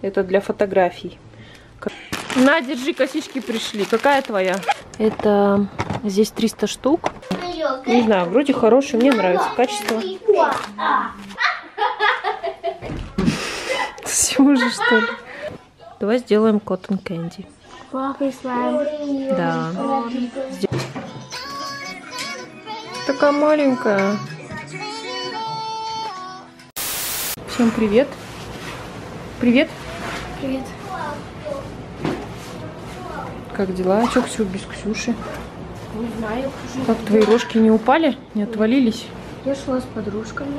Это для фотографий. На, держи, косички пришли. Какая твоя? Это здесь 300 штук. Не знаю, вроде хороший, мне нравится качество. Сюжа, что ли? Давай сделаем cotton candy. Да. Такая маленькая. Всем привет. Привет. Привет. Как дела? Чё, Ксю, без Ксюши? Не знаю. Как твои рожки не упали? Не отвалились? Я шла с подружками.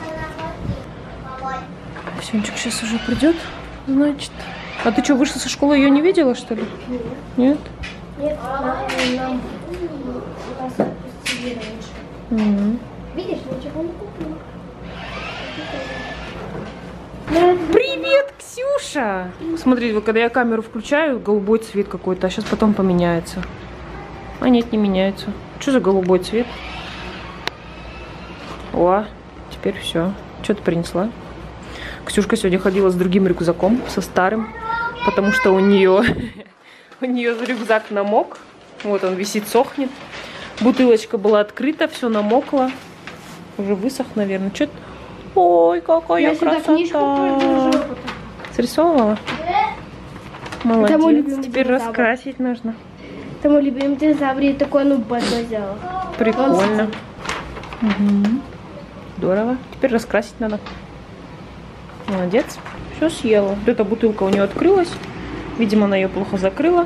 Ксюнчик сейчас уже придет, значит. А ты что, вышла со школы, ее не видела, что ли? Нет? Нет, нам отпустили раньше. Видишь, ничего не купила. Привет, Ксюша! Смотри, вот когда я камеру включаю, голубой цвет какой-то, а сейчас потом поменяется. А нет, не меняется. Что за голубой цвет? О, теперь все. Что ты принесла? Ксюшка сегодня ходила с другим рюкзаком, со старым, потому что у нее рюкзак намок. Вот он висит, сохнет. Бутылочка была открыта, все намокло. Уже высох, наверное. Что-то... Ой, какая красота! Срисовывала? Молодец. Теперь раскрасить нужно. Это мой любимый динозавр. Я такой, взяла. Прикольно. Угу. Здорово. Теперь раскрасить надо. Молодец. Все съела. Вот эта бутылка у нее открылась. Видимо, она ее плохо закрыла.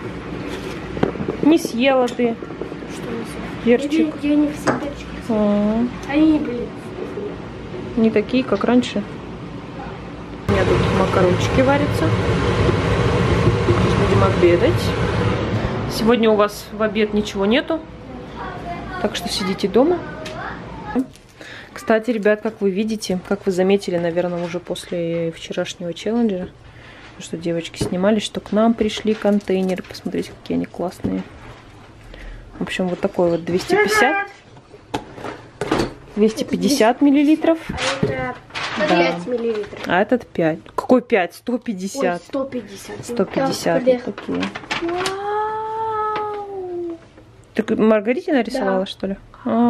Не съела ты. Что не съела? Перчик. Я не все перчики. Они не были. Не такие, как раньше. У меня тут макарончики варятся. Сейчас будем обедать. Сегодня у вас в обед ничего нету. Так что сидите дома. Кстати, ребят, как вы видите, как вы заметили, наверное, уже после вчерашнего челленджа, что девочки снимали, что к нам пришли контейнеры. Посмотрите, какие они классные. В общем, вот такой вот 250 миллилитров. А это 5 миллилитров. А этот 5. Какой 5? 150. Ой, 150. 150 вот такие. Ты Маргарите нарисовала, да, что ли?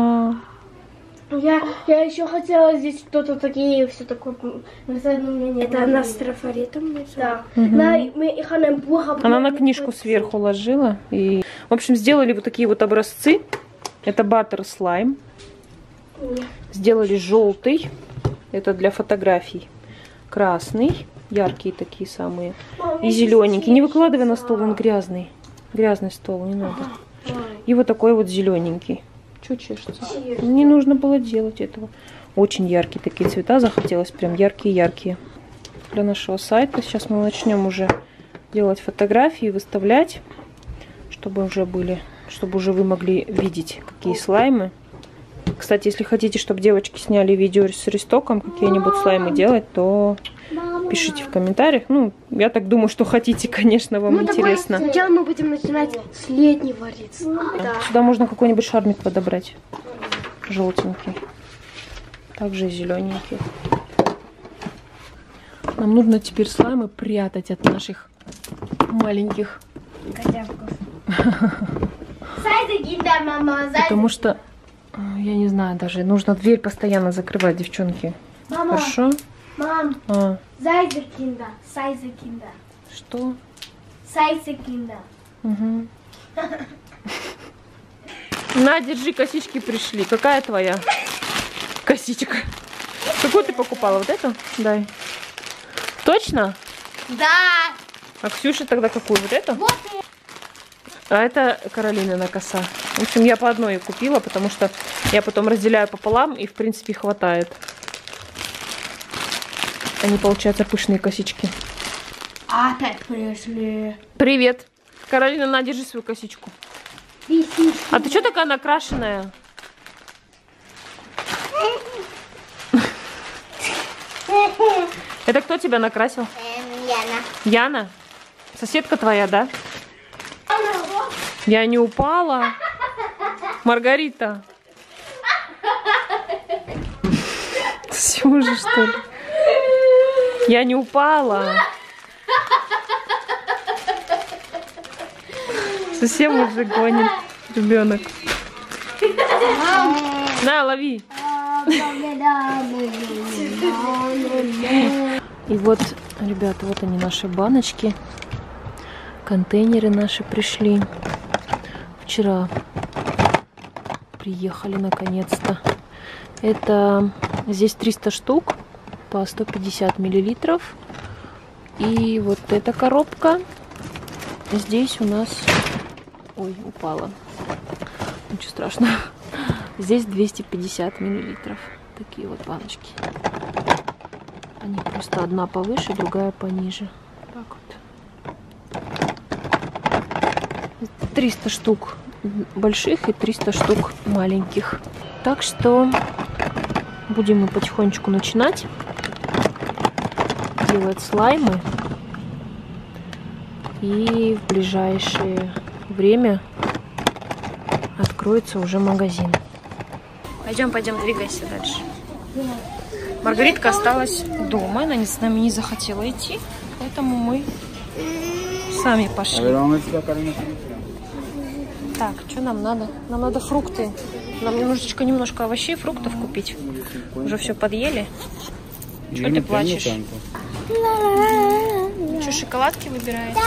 Я еще хотела здесь что-то такие, все такое. Это она с трафаретом нарисовала? Да. Она на книжку сверху ложила. И... В общем, сделали вот такие вот образцы. Это баттер слайм. Сделали желтый. Это для фотографий. Красный. Яркие такие самые. И зелененький. Не выкладывай на стол, он грязный. Грязный стол, не надо. И вот такой вот зелененький. Что чешется? Не нужно было делать этого. Очень яркие такие цвета. Захотелось прям яркие-яркие. Для нашего сайта. Сейчас мы начнем уже делать фотографии, выставлять. Чтобы уже вы могли видеть, какие слаймы. Кстати, если хотите, чтобы девочки сняли видео с Ристоком, какие-нибудь слаймы делать, то пишите в комментариях. Ну, я так думаю, что хотите, конечно, вам интересно. Сначала мы будем начинать с летнего риса. Да. Сюда можно какой-нибудь шармик подобрать. Желтенький. Также и зелененький. Нам нужно теперь слаймы прятать от наших маленьких котявков. Потому что, я не знаю, даже нужно дверь постоянно закрывать, девчонки. Мама, хорошо? Мам, Зайзекинда. Что? Зайзекинда. Угу. На, держи, косички пришли. Какая твоя косичка? Какую ты покупала? Вот эту? Дай. Точно? Да. А Ксюша тогда какую? Вот эту? Вот. А это Каролинина коса. В общем, я по одной купила, потому что я потом разделяю пополам, и в принципе хватает. Они получаются пышные косички. Опять пришли. Привет. Каролина, на, держи свою косичку. А ты что такая накрашенная? Это кто тебя накрасил? Яна. Яна? Соседка твоя, да? Я не упала. Маргарита. Сюжа, что ли? Я не упала. Совсем уже гонит ребенок. На, лови. И вот, ребята, вот они, наши баночки. Контейнеры наши пришли. Вчера приехали наконец-то. Это здесь 300 штук по 150 миллилитров. И вот эта коробка. Здесь у нас... Ой, упала. Ничего страшного. Здесь 250 миллилитров. Такие вот баночки. Они просто одна повыше, другая пониже. Так вот. 300 штук больших и 300 штук маленьких. Так что будем мы потихонечку начинать делать слаймы. И в ближайшее время откроется уже магазин. Пойдем, двигайся дальше. Маргаритка осталась дома, она с нами не захотела идти, поэтому мы сами пошли. Так, что нам надо? Нам надо фрукты. Нам немножко овощей, фруктов купить. Уже все подъели. Что ты плачешь? Что, шоколадки выбираете?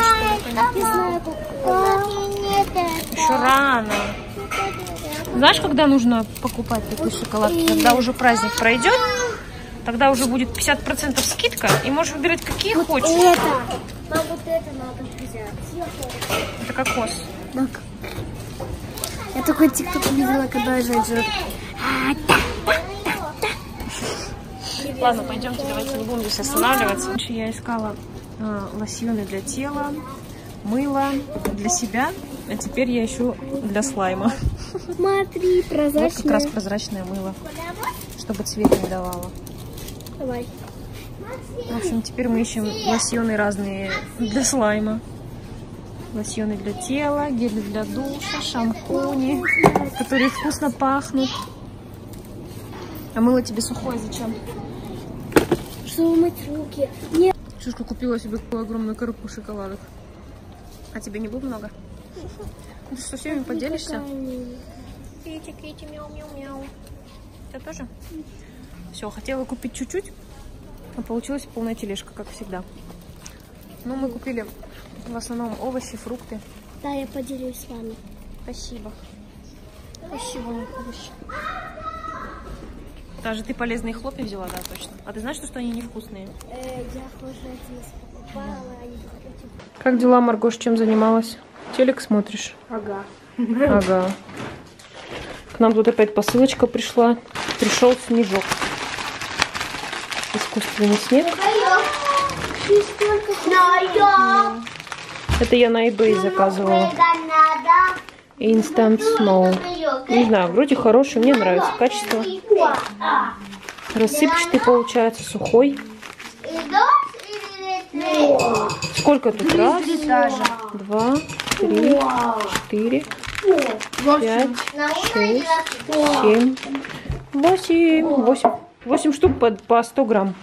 Еще рано. Знаешь, когда нужно покупать такие шоколадки? Когда уже праздник пройдет, тогда уже будет 50% скидка, и можешь выбирать какие вот хочешь. Это. Мам, вот это надо взять. Это кокос. Так. Я такой тикток видела, когда женщина... Ладно, пойдемте, давайте не будем здесь останавливаться. Я искала лосьоны для тела, мыло для себя, а теперь я ищу для слайма. Смотри, прозрачное. Вот как раз прозрачное мыло, чтобы цвет не давало. Давай. В общем, теперь мы ищем лосьоны разные для слайма. Лосьоны для тела, гели для душа, шампуни, которые вкусно пахнут. А мыло тебе сухое зачем? Чтобы мыть руки. Нет. Шишка купила себе такую огромную коробку шоколадок. А тебе не будет много? Ты что, со всеми поделишься? Кити, мяу-мяу-мяу. Ты тоже? Все, хотела купить чуть-чуть, а получилась полная тележка, как всегда. Ну, мы купили в основном овощи, фрукты. Да, я поделюсь с вами. Спасибо. Спасибо, мой овощи. Даже ты полезные хлопья взяла, да, точно. А ты знаешь, что они невкусные? Я тоже покупала. Как дела, Маргош? Чем занималась? Телек смотришь? Ага. Ага. К нам тут опять посылочка пришла. Пришел снежок. Искусственный снег. Это я на eBay заказывала. Instant Snow. Не знаю, вроде хороший, мне нравится качество. Рассыпчатый получается, сухой. Сколько тут? Раз, два, три, 4, 5, 6, 7, 8. 8 штук по 100 грамм.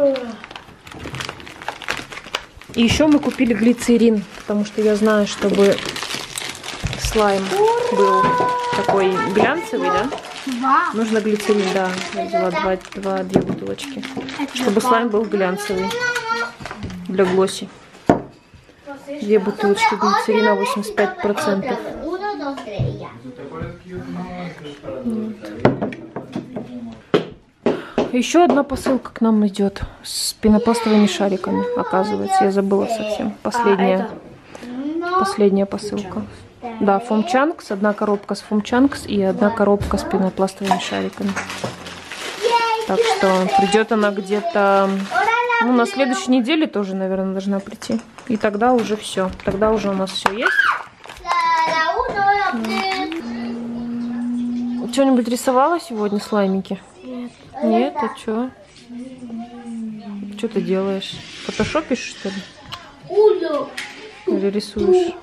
И еще мы купили глицерин, потому что я знаю, чтобы слайм был такой глянцевый, да? Нужно глицерин, да. Я взяла 2 бутылочки. Чтобы слайм был глянцевый. Для глосси. 2 бутылочки глицерина, 85%. Еще одна посылка к нам идет с пенопластовыми шариками, оказывается. Я забыла совсем. Последняя посылка. Да, Foam Chunks. 1 коробка с Foam Chunks и 1 коробка с пенопластовыми шариками. Так что придет она где-то... Ну, на следующей неделе тоже, наверное, должна прийти. И тогда уже все. Тогда уже у нас все есть. Что-нибудь рисовала сегодня, слаймики? Нет. Нет? А что? Что ты делаешь? Фотошопишь, что ли? Или рисуешь?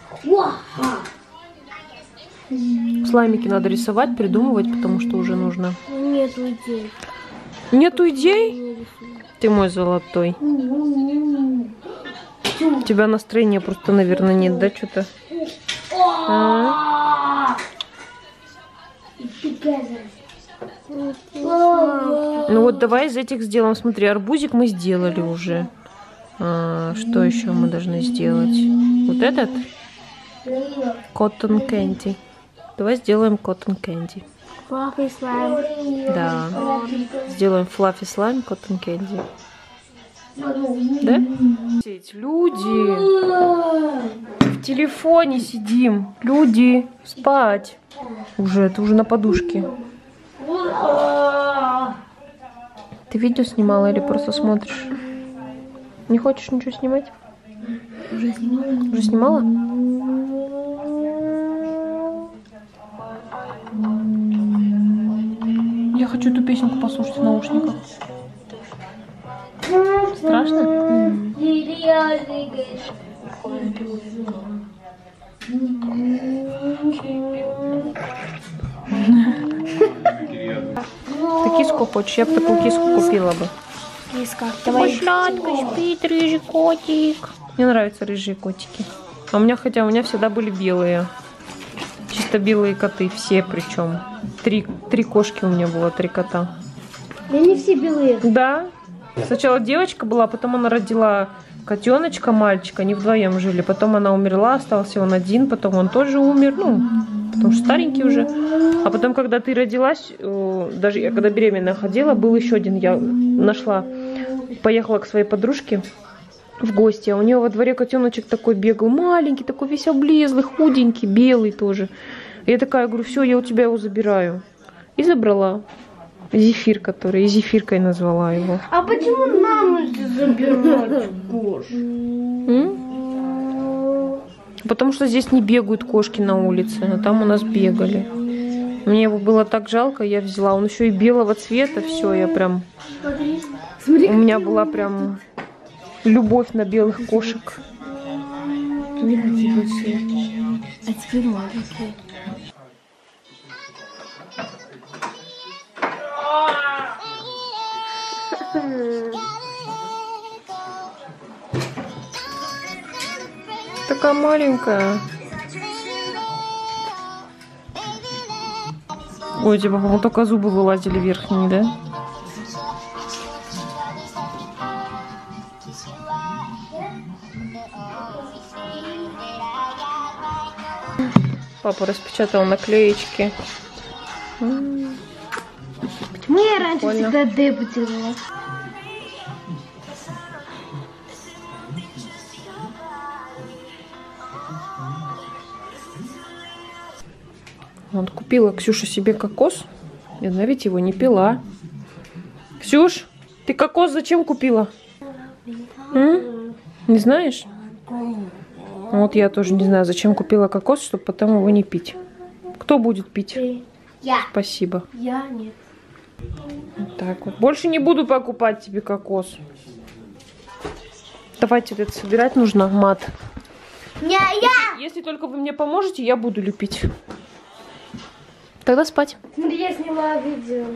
Слаймики надо рисовать, придумывать, потому что уже нужно. Нету идей. Нету идей? Ты мой золотой. У тебя настроения просто, наверное, нет, да, что-то? Ну вот давай из этих сделаем. Смотри, арбузик мы сделали уже. Что еще мы должны сделать? Вот этот? Cotton candy. Давай сделаем cotton candy. Fluffy slime. Да. Сделаем fluffy slime, cotton candy. Да? Люди. В телефоне сидим. Люди. Спать. Ты уже на подушке. Ты видео снимала или просто смотришь? Не хочешь ничего снимать? Уже снимала. Уже снимала? Я хочу эту песенку послушать в наушниках. Страшно? Ты киску хочешь? Я бы такую киску купила бы. Киска, давай. Сладко спит рыжий котик. Мне нравятся рыжие котики. А у меня всегда были белые. Чисто белые коты, все причем. Три кошки у меня было, 3 кота. И они все белые. Да. Сначала девочка была, потом она родила котеночка, мальчика, они вдвоем жили. Потом она умерла, остался он один, потом он тоже умер, потому что старенький уже. А потом, когда ты родилась, даже я когда беременная ходила, был еще один, я нашла, поехала к своей подружке в гости, а у нее во дворе котеночек такой бегал, маленький, такой весь облезлый, худенький, белый тоже. И я такая, говорю, все, я у тебя его забираю. И забрала. Зефир, который, и Зефиркой назвала его. А почему нам это забирать, Гош? Потому что здесь не бегают кошки на улице, а там у нас бегали. Мне его было так жалко, я взяла. Он еще и белого цвета, все, я прям... Смотри, у меня была прям любовь на белых кошек. не такие большие. А теперь маленькие. Такая маленькая. Ой, у тебя, по-моему, только зубы вылазили верхние, да? Папа распечатал наклеечки. Почему я раньше Прикольно. всегда Д потеряла? Вот купила Ксюша себе кокос. И она ведь его не пила. Ксюш, ты кокос зачем купила? Не знаешь? Вот я тоже не знаю, зачем купила кокос, чтобы потом его не пить. Кто будет пить? Я. Спасибо. Я нет. Вот так вот. Больше не буду покупать тебе кокос. Давайте вот это собирать нужно, мат. Я. Если только вы мне поможете, я буду лепить. Тогда спать. Смотри, я сняла видео.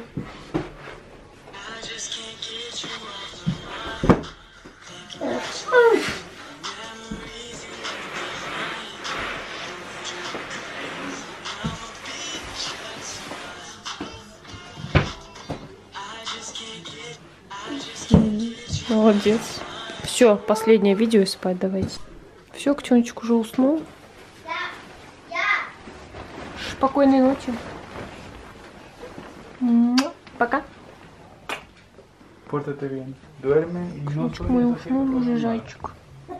Молодец. Все, последнее видео и спать давайте. Все, Ктеночек уже уснул. Спокойной ночи. Пока. Pórtate bien. Duerme y no Ктеночек мой уснул уже, зайчик.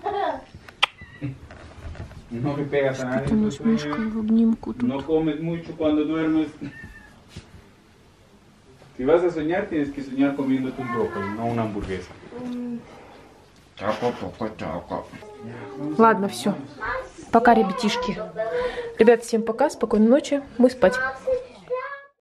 No que pegas a nadie. Спит у нас мышка в обнимку тут. No comes mucho cuando duermes. Si vas a soñar, tienes que soñar comiéndote un brócoli, no una hamburguesa. Ладно, все. Пока, ребятишки. Ребят, всем пока, спокойной ночи. Мы спать.